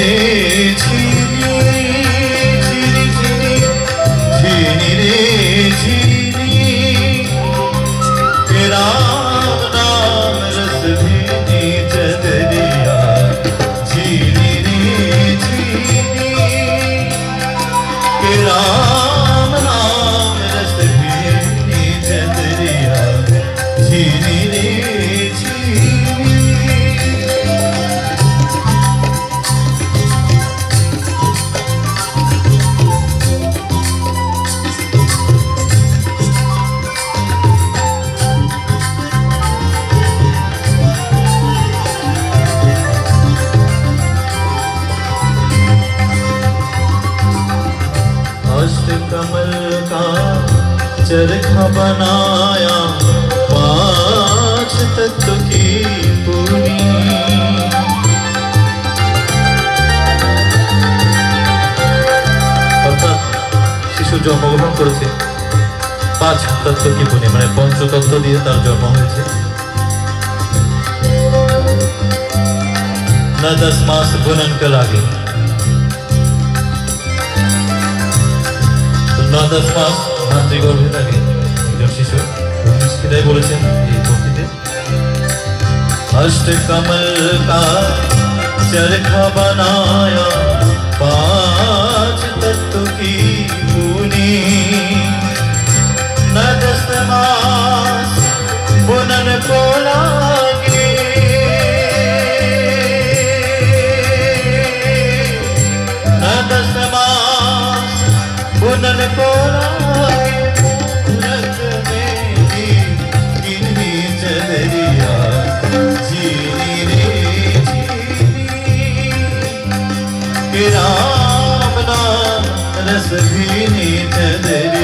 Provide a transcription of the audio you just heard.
झीनी झीनी झीनी झीनी रे झीनी के राम नाम रस भीनी चदरिया झीनी रे झीनी के राम नाम रस भीनी चदरिया झीनी रे कमल का चरखा बनाया 5 तत्व की पूरी অর্থাৎ শিশু জন্মগ্রহণ করেছে 5 তত্ত্ব কি পুনি মানে পঞ্চতত্ত্ব দিয়ে তার জন্ম হয়েছে न 10 मास बुनन के लागे 9-10 मास मातृगर्भे থাকে একজন শিশু সেটাই বলেছেন এই পঙ্ক্তিতে अष्ट कमल का चरखा बनाया 5 तत्व की पूनी न 10 मास बुनन को लागे न 10 मास बुनन को राम नाम रस भीनी चदरिया